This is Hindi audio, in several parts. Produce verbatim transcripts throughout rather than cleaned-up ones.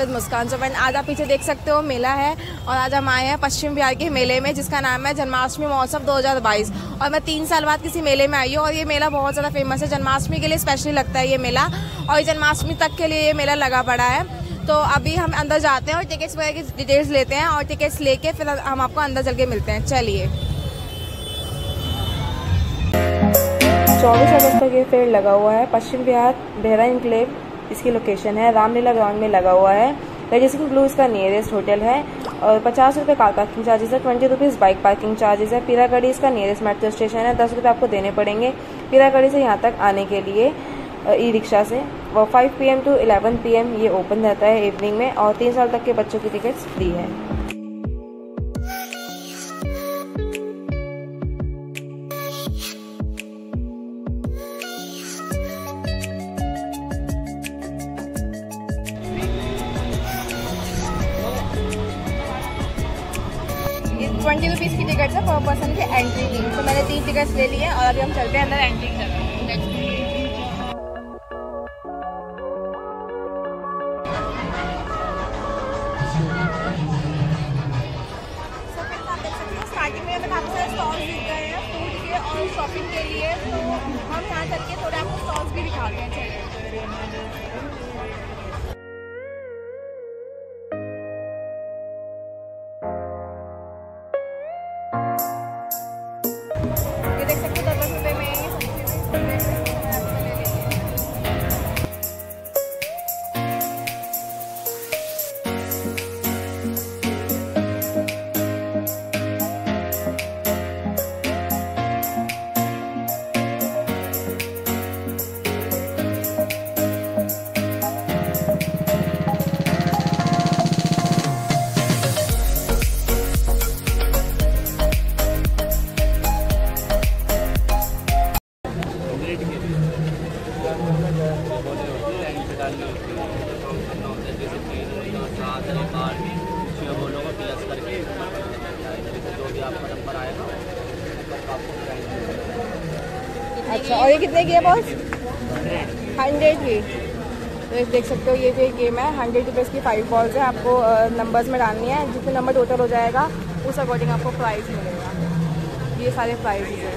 विद मुस्कान। जो फ्रेंड आज आप पीछे देख सकते हो मेला है और आज हम आए हैं पश्चिम बिहार के मेले में जिसका नाम है जन्माष्टमी महोत्सव दो हज़ार बाईस। और मैं तीन साल बाद किसी मेले में आई हूँ और ये मेला बहुत ज़्यादा फेमस है। जन्माष्टमी के लिए स्पेशली लगता है ये मेला और ये जन्माष्टमी तक के लिए ये मेला लगा पड़ा है। तो अभी हम अंदर जाते हैं और टिकट्स वगैरह की डिटेल्स लेते हैं और टिकट्स लेके फिर हम आपको अंदर चल के मिलते हैं। चलिए। चौबीस अगस्त तक ये फेयर लगा हुआ है। पश्चिम बिहार बेहरा इनक्लेव इसकी लोकेशन है। रामलीला ग्राउंड में लगा हुआ है। रजिस्ट्रेशन ब्लू इसका नियरेस्ट होटल है और पचास रुपये कार पार्किंग चार्जेस है, twenty rupees bike parking charges है। पीरागढ़ी इसका नियरेस्ट मेट्रो स्टेशन है। दस रुपये आपको देने पड़ेंगे पीरागढ़ी से यहाँ तक आने के लिए ई रिक्शा से। वो five P M to eleven P M ये ओपन रहता है इवनिंग में और तीन साल तक के बच्चों की टिकट्स फ्री है। ट्वेंटी रुपीज़ की टिकट है पर पर्सन की एंट्री की। तो मैंने तीन टिकट्स ले लिए और अभी हम चलते हैं अंदर एंट्री करते हैं। स्टार्टिंग में मैंने आपको स्टॉल्स दिख गए हैं फूड के और शॉपिंग के लिए, तो हम यहाँ करके थोड़े आपको स्टॉल्स भी दिखाते हैं। चलिए। ये देख सकते हो दस दस रुपये में ये अच्छा। और ये कितने की है बॉस? हंड्रेड की। तो ये देख सकते हो ये जो गेम है हंड्रेड रुपीज़ की फाइव बॉल्स है। आपको नंबर्स में डालनी है, जितने नंबर टोटल हो जाएगा उस अकॉर्डिंग आपको प्राइस मिलेगा। ये सारे प्राइस हैं।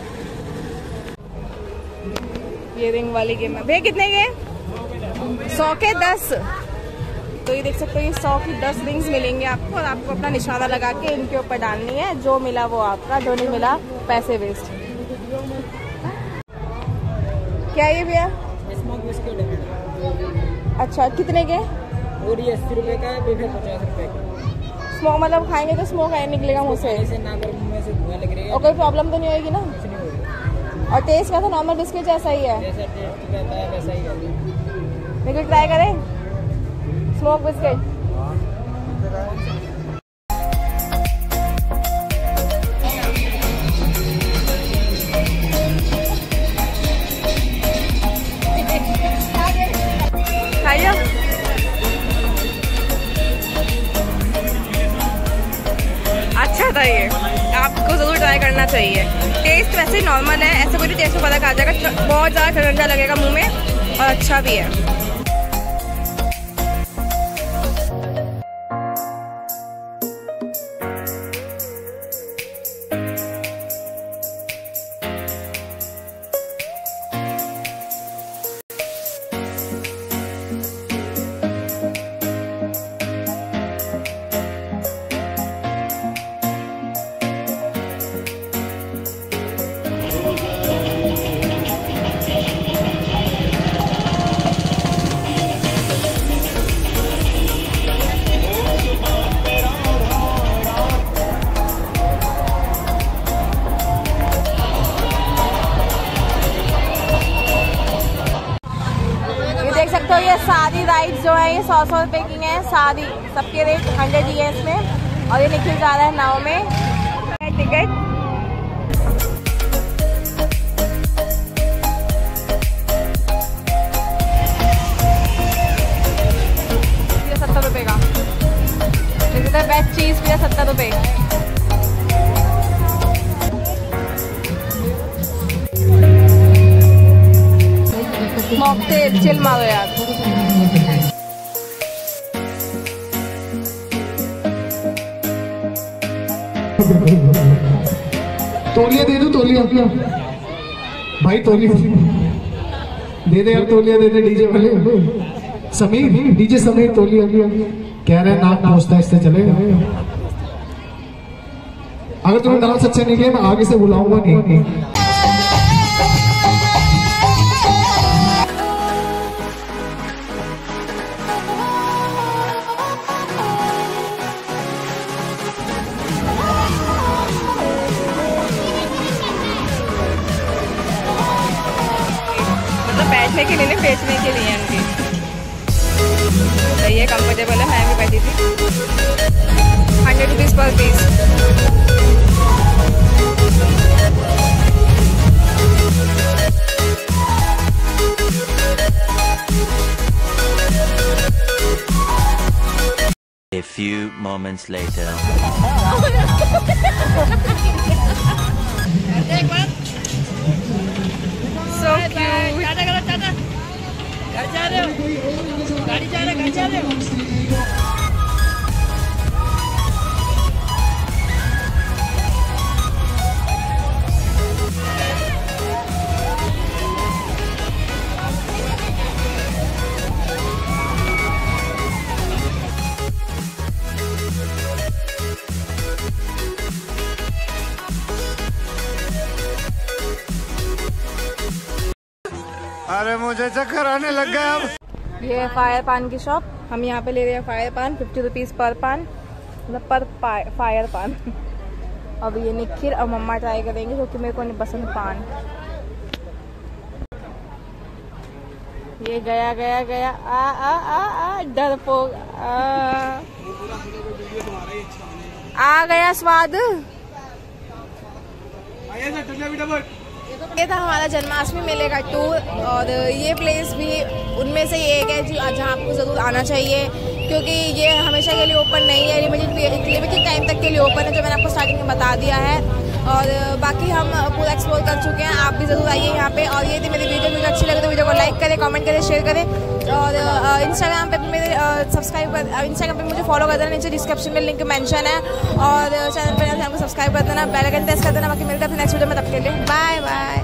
ये रिंग वाली गेम है। भैया कितने के? सौ के दस। तो ये देख सकते हो ये सौ की दस रिंग्स मिलेंगे आपको और आपको अपना निशाना लगा के इनके ऊपर डालनी है। जो मिला वो आपका, जो नहीं मिला पैसे वेस्ट। क्या ये भैया? स्मोक बिस्किट है। अच्छा कितने के? और ये अस्सी रुपए का है, बेफे पचास रुपए का। स्मोक मतलब खाएंगे तो स्मोक आए निकलेगा मुँह से? ऐसे ना कर मुंह में से धुआं लग रही है। और कोई प्रॉब्लम तो नहीं होगी ना? कुछ नहीं होगा। और टेस्ट का तो नॉर्मल बिस्किट जैसा ही है? जैसा टेस्ट रहता है वैसा ही है। लेकिन ट्राई करें स्मोक बिस्किट। अच्छा था ये, आपको जरूर ट्राई करना चाहिए। टेस्ट वैसे नॉर्मल है, ऐसे कोई टेस्ट में पता आ जाएगा। बहुत ज़्यादा ठंडा लगेगा मुंह में और अच्छा भी है। तो ये सारी राइड्स जो है ये सौ सौ रुपए की हैं सारी, सबके रेट हंड्रेड ही है इसमें। और ये निखिल जा रहा है नाव में। टिकट ये सत्तर रुपए का। बेस्ट चीज भी है सत्तर रुपए। मॉकटेल चिल मारो यार। तौलिया दे दो, तौलिया भाई, तौलिया दे दे यार, तौलिया दे दे डीजे वाले। समीर, डीजे समीर, तौलिया कह रहे हैं नाक पहुंचता है, इससे चलेगा। अगर तुम्हें डांस अच्छा नहीं किया मैं आगे से बुलाऊंगा नहीं। मतलब बैठने के लिए नहीं, बेचने के लिए उनकी तो ये कंफर्टेबल है। मैं भी बैठी थी। Hundred rupees per piece. A few moments later. So cute. घर जा रहे हो? गाड़ी जा रहे हो? घर जा रहे हो? अरे मुझे चक्कर आने लग गया अब। ये है फायर पान की शॉप। हम यहाँ पे ले रहे हैं फायर पान, फिफ्टी रुपीज़ पर पान, मतलब पर फायर पान। अब ये निखिल और मम्मा ट्राई करेंगे क्योंकि मेरे को नहीं पसंद पान। ये गया गया गया आ आ आ आ डरपोक आ, आ गया स्वाद। ये था हमारा जन्माष्टमी मेले का टूर और ये प्लेस भी उनमें से एक है जहाँ आपको ज़रूर आना चाहिए क्योंकि ये हमेशा के लिए ओपन नहीं है, लिमिटेड लिमिटेड टाइम तक के लिए ओपन है जो मैंने आपको स्टार्टिंग में बता दिया है। और बाकी हम पूरा एक्सप्लोर कर चुके हैं, आप भी ज़रूर आइए यहाँ पे। और ये थी मेरी वीडियो, वीडियो अच्छी लगे तो वीडियो को लाइक करें, कमेंट करें, शेयर करें और इंस्टाग्राम पे मेरे सब्सक्राइब कर इंस्टाग्राम पे मुझे फॉलो कर देना, नीचे डिस्क्रिप्शन में लिंक मेंशन है। और चैनल पर चैनल को सब्सक्राइब कर देना, बेल आइकन प्रेस कर देना। बाकी मिलते हैं नेक्स्ट वीडियो में, तब के लिए बाय बाय।